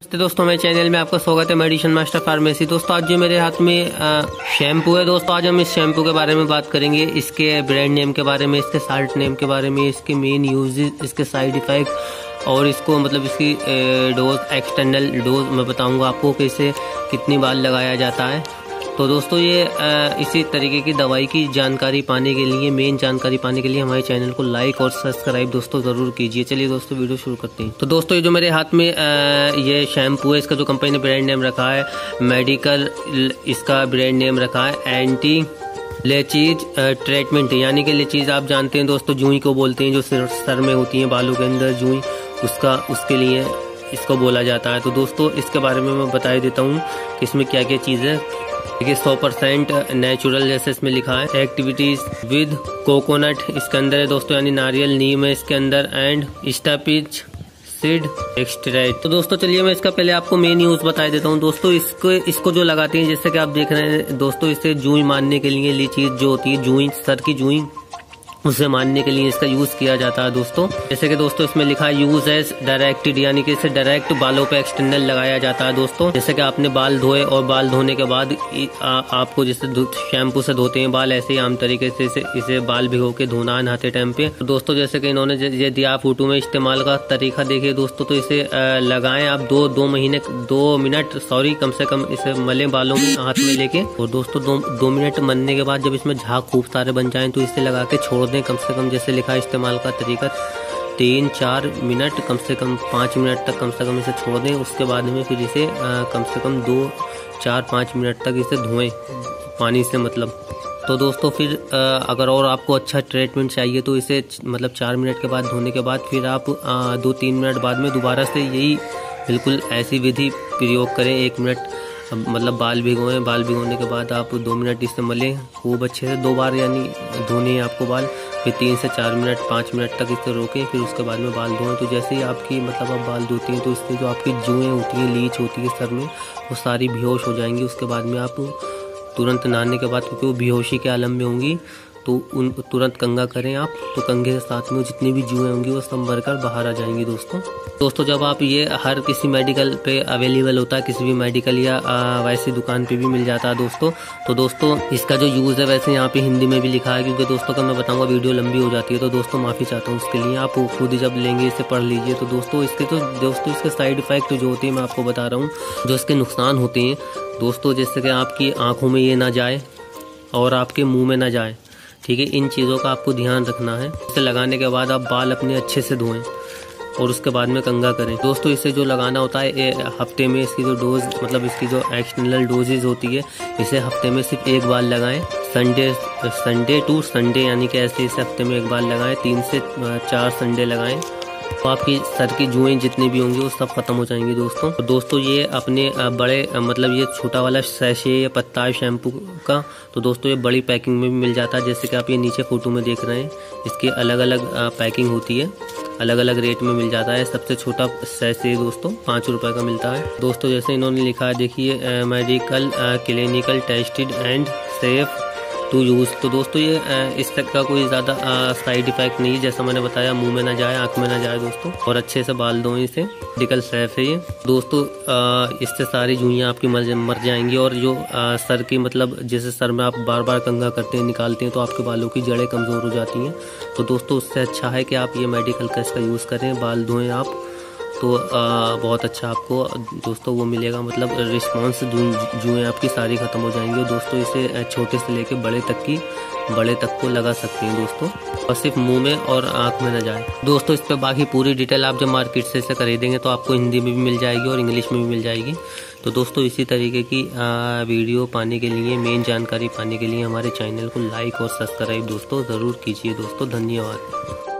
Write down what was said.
तो दोस्तों मेरे चैनल में आपका स्वागत है मेडिसिन मास्टर फार्मेसी। दोस्तों आज जो मेरे हाथ में शैम्पू है दोस्तों, आज हम इस शैम्पू के बारे में बात करेंगे, इसके ब्रांड नेम के बारे में, इसके साल्ट नेम के बारे में, इसके मेन यूजेस, इसके साइड इफेक्ट और इसको मतलब इसकी डोज, एक्सटर्नल डोज मैं बताऊंगा आपको कि इसे कितनी बार लगाया जाता है। तो दोस्तों ये इसी तरीके की दवाई की जानकारी पाने के लिए, मेन जानकारी पाने के लिए हमारे चैनल को लाइक और सब्सक्राइब दोस्तों ज़रूर कीजिए। चलिए दोस्तों वीडियो शुरू करते हैं। तो दोस्तों ये जो मेरे हाथ में ये शैम्पू है, इसका जो कंपनी ने ब्रांड नेम रखा है मेडिकल, इसका ब्रांड नेम रखा है एंटी लेचीज ट्रीटमेंट, यानी कि लेचीज आप जानते हैं दोस्तों, जुई को बोलते हैं, जो सर में होती है, बालों के अंदर जुई, उसके लिए इसको बोला जाता है। तो दोस्तों इसके बारे में मैं बता देता हूँ कि इसमें क्या क्या चीज़ है। देखिए 100% नेचुरल जैसे इसमें लिखा है, एक्टिविटीज विद कोकोनट इसके अंदर है दोस्तों, यानी नारियल नीम है इसके अंदर, एंड स्टापिच सीड एक्सट्रैक्ट। तो दोस्तों चलिए मैं इसका पहले आपको मेन यूज बता देता हूँ दोस्तों। इसको जो लगाते हैं, जैसे कि आप देख रहे हैं दोस्तों, इससे जुई मारने के लिए लीचीज जो होती है, जुई, सर की जुई, उसे मारने के लिए इसका यूज किया जाता है दोस्तों। जैसे कि दोस्तों इसमें लिखा है यूज एज डायरेक्टेड, यानी कि इसे डायरेक्ट बालों पे एक्सटर्नल लगाया जाता है दोस्तों। जैसे कि आपने बाल धोए और बाल धोने के बाद आपको जैसे शैम्पू से धोते हैं बाल, ऐसे ही आम तरीके से इसे बाल भिगो के धोना है नहाते टाइम पे। तो दोस्तों जैसे कि इन्होंने ये दिया फोटो में, इस्तेमाल का तरीका देखिए दोस्तों। तो इसे लगाएं आप 2 मिनट कम से कम इसे मले बालों में हाथ में लेके, और दोस्तों 2 मिनट मलने के बाद जब इसमें झाग खूब सारे बन जाए तो इसे लगा के छोड़ दें कम से कम, जैसे लिखा है इस्तेमाल का तरीका 3-4 मिनट, कम से कम 5 मिनट तक कम से कम इसे छोड़ दें। उसके बाद में फिर इसे कम से कम 2-4-5 मिनट तक इसे धोएं पानी से मतलब। तो दोस्तों फिर अगर और आपको अच्छा ट्रीटमेंट चाहिए तो इसे मतलब 4 मिनट के बाद धोने के बाद फिर आप 2-3 मिनट बाद में दोबारा से यही बिल्कुल ऐसी विधि प्रयोग करें। 1 मिनट मतलब बाल भिगोएं, बाल भिगोने के बाद आप 2 मिनट इसे मलें खूब अच्छे से, 2 बार यानी धोने हैं आपको बाल, फिर 3 से 4 मिनट 5 मिनट तक इसे रोकें, फिर उसके बाद में बाल धोएं। तो जैसे ही आपकी मतलब आप बाल धोती हैं तो इससे जो आपकी जुएँ होती हैं, लीच होती है सर में, वो सारी बेहोश हो जाएंगी। उसके बाद में आप तुरंत नहाने के बाद, क्योंकि वो बेहोशी के आलम में होंगी, तो उन तुरंत कंघा करें आप, तो कंघे के साथ में जितनी भी जुएँ होंगी वो सब मरकर बाहर आ जाएंगी दोस्तों। जब आप ये हर किसी मेडिकल पे अवेलेबल होता है, किसी भी मेडिकल या वैसी दुकान पे भी मिल जाता है दोस्तों। तो दोस्तों इसका जो यूज़ है वैसे यहाँ पे हिंदी में भी लिखा है, क्योंकि दोस्तों का मैं बताऊंगा वीडियो लंबी हो जाती है, तो दोस्तों माफ़ी चाहता हूँ उसके लिए, आप खुद ही जब लेंगे इसे पढ़ लीजिए। तो दोस्तों इसके साइड इफेक्ट जो होते हैं मैं आपको बता रहा हूँ, जो इसके नुकसान होते हैं दोस्तों, जैसे कि आपकी आँखों में ये ना जाए और आपके मुँह में ना जाए, ठीक है। इन चीज़ों का आपको ध्यान रखना है। इसे लगाने के बाद आप बाल अपने अच्छे से धोएं और उसके बाद में कंघा करें दोस्तों। इसे जो लगाना होता है हफ्ते में, इसकी जो डोज मतलब इसकी जो एक्सटर्नल डोजेज होती है, इसे हफ्ते में सिर्फ 1 बार लगाएं, संडे टू संडे, यानी कि ऐसे इसे हफ्ते में 1 बार लगाएं, 3 से 4 संडे लगाएं, तो आपकी सर की जुएँ जितनी भी होंगी वो सब खत्म हो जाएंगी दोस्तों। तो दोस्तों ये अपने बड़े मतलब ये छोटा वाला सैशे या पत्ता है शैम्पू का, तो दोस्तों ये बड़ी पैकिंग में भी मिल जाता है। जैसे कि आप ये नीचे फोटो में देख रहे हैं, इसकी अलग अलग पैकिंग होती है, अलग अलग रेट में मिल जाता है। सबसे छोटा सैशे दोस्तों 5 रुपये का मिलता है दोस्तों। जैसे इन्होंने लिखा है देखिए, medical clinical tested and safe to use. तो दोस्तों ये इस तक का कोई ज़्यादा साइड इफेक्ट नहीं है, जैसा मैंने बताया, मुंह में ना जाए, आंख में ना जाए दोस्तों, और अच्छे से बाल धोएं इसे, मेडिकल सेफ है ये दोस्तों। इससे सारी जुइयाँ आपकी मर जाएंगी, और जो सर की मतलब जैसे सर में आप बार बार कंघा करते हैं, निकालते हैं, तो आपके बालों की जड़ें कमज़ोर हो जाती हैं। तो दोस्तों उससे अच्छा है कि आप ये मेडिकल का इसका यूज़ करें, बाल धोएँ आप, तो बहुत अच्छा आपको दोस्तों वो मिलेगा, मतलब रिस्पॉन्स, जुएँ आपकी सारी ख़त्म हो जाएंगी। और दोस्तों इसे छोटे से लेके बड़े तक को लगा सकते हैं दोस्तों, और सिर्फ मुंह में और आंख में न जाए दोस्तों। इस पर बाकी पूरी डिटेल आप जब मार्केट से इसे खरीदेंगे तो आपको हिंदी में भी मिल जाएगी और इंग्लिश में भी मिल जाएगी। तो दोस्तों इसी तरीके की वीडियो पाने के लिए, मेन जानकारी पाने के लिए हमारे चैनल को लाइक और सब्सक्राइब दोस्तों ज़रूर कीजिए दोस्तों। धन्यवाद।